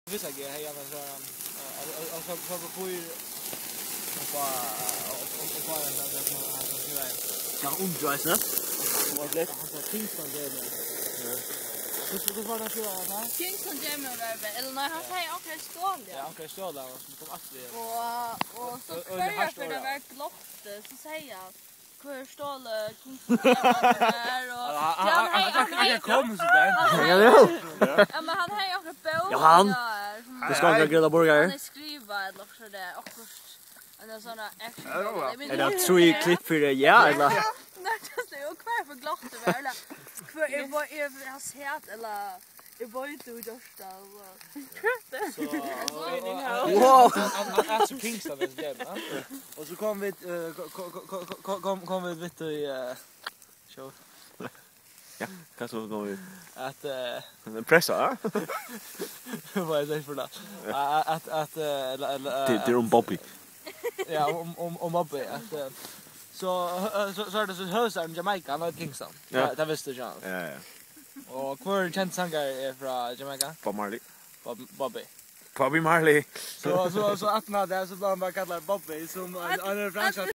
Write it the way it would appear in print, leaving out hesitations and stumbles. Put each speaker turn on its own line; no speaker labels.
Vissa grejer här gärna så alltså för på bara
Ja, umdreisen.
vad lätt han tar Kingston Jamie. Så var det så va?
Kingston Jamie eller nej han säger okej stål
Ja, okej stål där som kom att det.
Och så börjar för det var glott så säger jag hur stål Kingston Jamie
Han kommer så där.
Ja men han har ju på.
Ja han. Det ska jag grilla burgare.
Han skriver eller så där och en sån action.
Är det tre klipp för det? Ja eller?
Nej, det är ju kvar för glott det väl. Kvar är har sett eller jag var inte ut just
Wow.
Han så Kingston är det va? Och så kom vi kom vi vet du show.
Ja, kan så gå ut.
Att
Pressa.
vad är det för det? Att
Det är Bobby.
Ja, om Bobby att så är det så hösar Jamaica han var Kingston.
Ja.
Det visste jag.
Ja.
Och kvar känd sångare är från Jamaica.
Bob Marley.
Bobby.
Bobby Marley.
Så att man där så bara kallar Bobby som en franchise